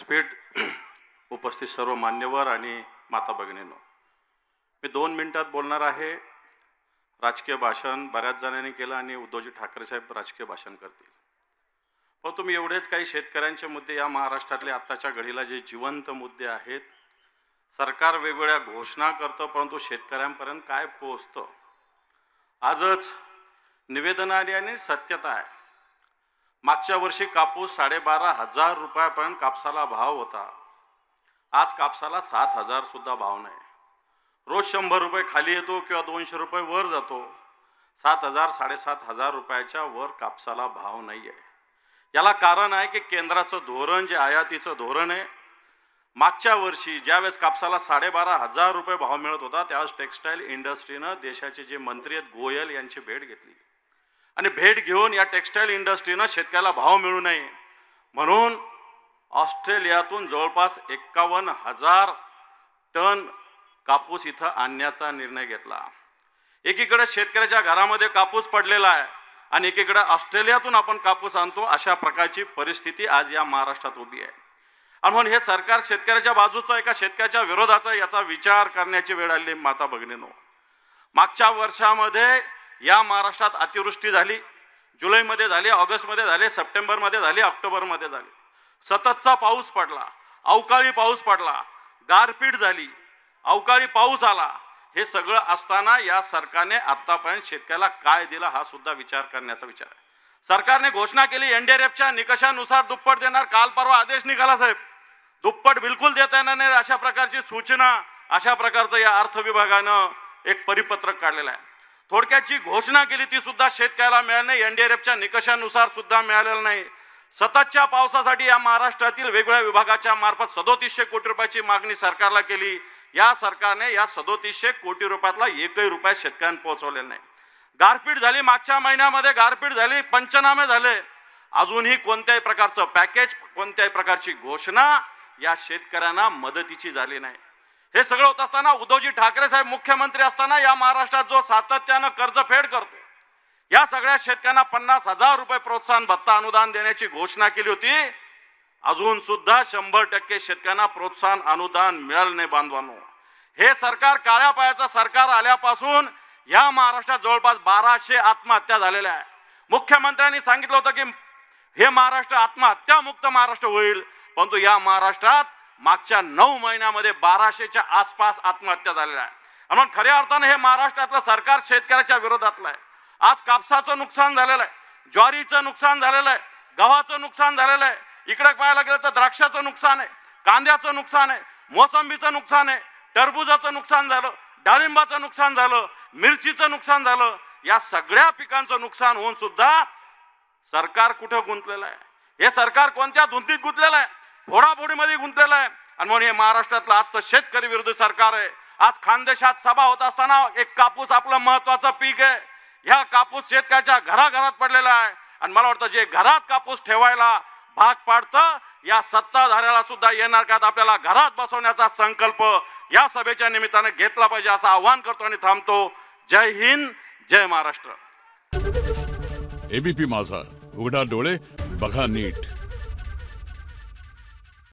व्यासपीठ उपस्थित सर्व मान्यवर आणि माता भगिनींनो, मी 2 मिनिटात बोलणार आहे। राजकीय भाषण बऱ्याच जणांनी केलं आणि उद्धवजी ठाकरे साहेब राजकीय भाषण करतील, पण तुम्ही एवढेच काही शेतकऱ्यांचे मुद्दे या महाराष्ट्रातले आत्ताच्या घडीला जे जिवंत मुद्दे आहेत, सरकार वेगवेगळ्या घोषणा करतं परंतु शेतकऱ्यांपर्यंत काय पोहोचतं? आजच निवेदन आली आणि सत्यता आहे। मागच्या वर्षी कापूस 12,500 रुपयापर्यंत कापसाला भाव होता। आज कापसाला 7,000 सुद्धा भाव नाही। रोज 100 रुपये खाली येतो किंवा 200 रुपये वर जातो। 7,000 7,500 रुपयाच्या वर कापसाला भाव नाही आहे। याला कारण आहे की केंद्राचं धोरण जे आयातीचं धोरण आहे, मागच्या वर्षी ज्यावेळेस कापसाला 12,500 रुपये भाव मिळत होता त्यावेळेस टेक्सटाईल इंडस्ट्रीनं देशाचे जे मंत्री आहेत गोयल यांची भेट घेतली आणि भेट घेऊन या टेक्सटाईल इंडस्ट्रीनं शेतकऱ्याला भाव मिळू नये म्हणून ऑस्ट्रेलियातून जवळपास 51,000 टन कापूस इथं आणण्याचा निर्णय घेतला। एकीकडे शेतकऱ्याच्या घरामध्ये कापूस पडलेला आहे आणि एकीकडे ऑस्ट्रेलियातून आपण कापूस आणतो, अशा प्रकारची परिस्थिती आज या महाराष्ट्रात उभी आहे। आणि म्हणून हे सरकार शेतकऱ्याच्या बाजूचं आहे का शेतकऱ्याच्या विरोधाचं, याचा विचार करण्याची वेळ आली माता भगिनींनो। मागच्या वर्षामध्ये या महाराष्ट्रात अतिवृष्टी झाली, जुलैमध्ये झाली, ऑगस्टमध्ये झाली, सप्टेंबरमध्ये झाली, ऑक्टोबरमध्ये झाली। सततचा पाऊस पडला, अवकाळी पाऊस पडला, गारपीट झाली, अवकाळी पाऊस आला। हे सगळं असताना या सरकारने आतापर्यंत शेतकऱ्याला काय दिलं हा सुद्धा विचार करण्याचा विचार आहे। सरकारने घोषणा केली एनडीआरएफच्या निकषानुसार दुप्पट देणार, काल परवा आदेश निघाला साहेब, दुप्पट बिलकुल देता येणार नाही अशा प्रकारची सूचना, अशा प्रकारचं या अर्थ विभागानं एक परिपत्रक काढलेलं आहे। थोडक्याची घोषणा केली ती सुद्धा शेतकऱ्याला मिळाली नाही, एनडीआरएफच्या निकषानुसार सुद्धा मिळालेलं नाही। सततच्या पावसासाठी या महाराष्ट्रातील वेगवेगळ्या विभागाच्या मार्फत 3700 कोटी रुपयाची मागणी सरकारला केली। या सरकारने या 3700 कोटी रुपयातला एकही रुपया शेतकऱ्यांना पोहोचवलेला नाही। गारपीट झाली, मागच्या महिन्यामध्ये गारपीट झाली, पंचनामे झाले, अजूनही कोणत्याही प्रकारचं पॅकेज, कोणत्याही प्रकारची घोषणा या शेतकऱ्यांना मदतीची झाली नाही। हे सगळं होत असताना उद्धवजी ठाकरे साहेब मुख्यमंत्री असताना या महाराष्ट्रात जो सातत्यानं कर्जफेड करतो, या सगळ्या शेतकऱ्यांना 50,000 रुपये प्रोत्साहन भत्ता अनुदान देण्याची घोषणा केली होती। अजून सुद्धा 100% शेतकऱ्यांना प्रोत्साहन अनुदान मिळालं नाही बांधवांनो। हे सरकार काळ्या पायाचं सरकार आल्यापासून या महाराष्ट्रात जवळपास 1200 आत्महत्या झालेल्या आहे। मुख्यमंत्र्यांनी सांगितलं होतं की हे महाराष्ट्र आत्महत्या मुक्त महाराष्ट्र होईल, परंतु या महाराष्ट्रात मागच्या 9 महिन्यामध्ये 1200च्या आसपास आत्महत्या झालेल्या आहे। म्हणून खऱ्या अर्थाने हे महाराष्ट्रातलं सरकार शेतकऱ्याच्या विरोधातलं आहे। आज कापसाचं नुकसान झालेलं आहे, ज्वारीचं नुकसान झालेलं आहे, गव्हाचं नुकसान झालेलं आहे, इकडे पाहायला गेलं तर द्राक्षाचं नुकसान आहे, कांद्याचं नुकसान आहे, मोसंबीचं नुकसान आहे, टरबूजाचं नुकसान झालं, डाळिंबाचं नुकसान झालं, मिरचीचं नुकसान झालं। या सगळ्या पिकांचं नुकसान होऊन सुद्धा सरकार कुठं गुंतलेलं आहे? हे सरकार कोणत्या धुंदीत गुंतलेलं आहे? फोडाफोडीमध्ये गुंतलेलं आहे। आणि म्हणून हे महाराष्ट्रातलं आजचं शेतकरी विरोधी सरकार आहे। आज खानदेशात सभा होत असताना एक कापूस आपलं महत्वाचं पीक आहे, ह्या कापूस शेतकऱ्याच्या घराघरात पडलेला आहे आणि मला वाटतं जे घरात कापूस ठेवायला भाग पाडतं, या सत्ताधाऱ्याला सुद्धा येणार काळात आपल्याला घरात बसवण्याचा संकल्प या सभेच्या निमित्ताने घेतला पाहिजे असं आवाहन करतो आणि थांबतो। जय हिंद, जय महाराष्ट्र। एबीपी माझा, उघडा डोळे बघा नीट।